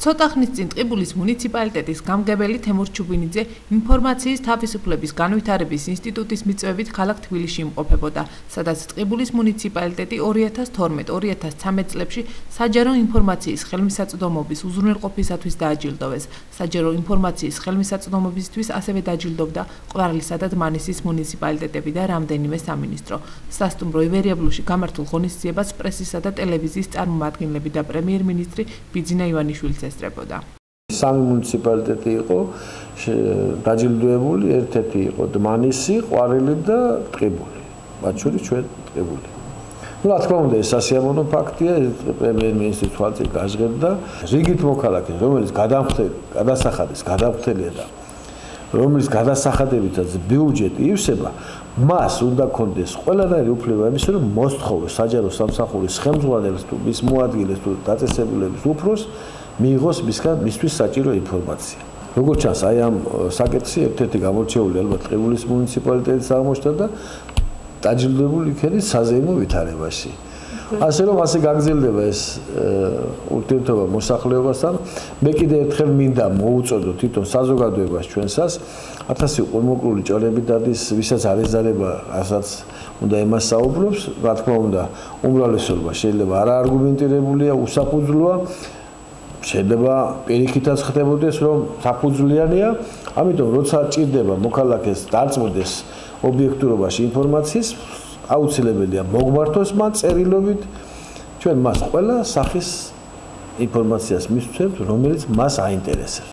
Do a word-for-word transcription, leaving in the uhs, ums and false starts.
ცოტა ხნის წინ ტყიბულის მუნიციპალიტეტის გამგებელი თემურ ჩუბინიძე ინფორმაციის თავისუფლების განვითარების ინსტიტუტის მიწვევით ქალაქ თბილისში იმყოფებოდა, სადაც ტყიბულის მუნიციპალიტეტი ორი ათას თორმეტ ორი ათას ცხრამეტ წლებში საჯარო ინფორმაციის ხელმისაწვდომობის უზრუნველყოფისათვის დააჯილდოვეს. საჯარო ინფორმაციის ხელმისაწვდომობისთვის ასევე დაჯილდოვდა ყვარლისა და დმანისის მუნიციპალიტეტები და რამდენიმე სამინისტრო. სასტუმრო ივერიაბლუში გამართულ ღონისძიებას პრესისა და ტელევიზიის წარმომადგენლები და პრემიერ-მინისტრი ბიძინა ივანიშვილიც ესწრებოდა. სამი მუნიციპალიტეტი იყო დაჯილდოებული, ერთ-ერთი იყო დმანისი, ყვარელი და ტყიბული. მათ შორის ჩვენ ტყიბული. Ну, რა თქმა უნდა, ეს სასიამოვნო ფაქტია, პრემიერ-მინისტრის თვალწინ გაჟღერდა რიგით მოქალაქეს, რომელიც გადასახადის, გადამხდელია და რომელიც გადასახადებითაც ბიუჯეტი ივსება, მას უნდა კონდეს ყველანაირი უფლება იმისა, რომ მოსთხოვოს საჯარო სამსახურის ხელმძღვანელს თუ მის მოადგილეს თუ დაწესებულების უფროს მიიღოს მისგან მისთვის საჭირო ინფორმაცია. როგორც ჩანს, აი ამ საკითხში ერთ-ერთი გამორჩეული ალბათ ტყიბულის მუნიციპალიტეტის აღმოჩნდა და დაჯილდოებული იქნება საზეიმო ვითარებაში. ასე რომ ასე გაგრძელდება ეს ურთიერთობა მოსახლეობასთან. მე კიდევ ერთხელ მინდა მოუწოდო თვითონ საზოგადოებას ჩვენსას ათასი ყურმოკლული ჭორები დადის, ვისაც არ ეზარება, რასაც უნდა იმას საუბრობს, რა თქმა უნდა, უმრავლესობა შეიძლება არაარგუმენტირებულია, უსაფუძვლოა, შეიძლება პირიქითაც ხდებოდეს, რომ საფუძვლიანია, ამიტომ როცა ჭირდება მოქალაქეს დაწმოდეს ობიექტურობაში ინფორმაციის, აუცილებელია მოგმართოს მათ წერილობით, ჩვენ მას ყველა სახის ინფორმაციას მისცემთ, რომელიც მას აინტერესებს.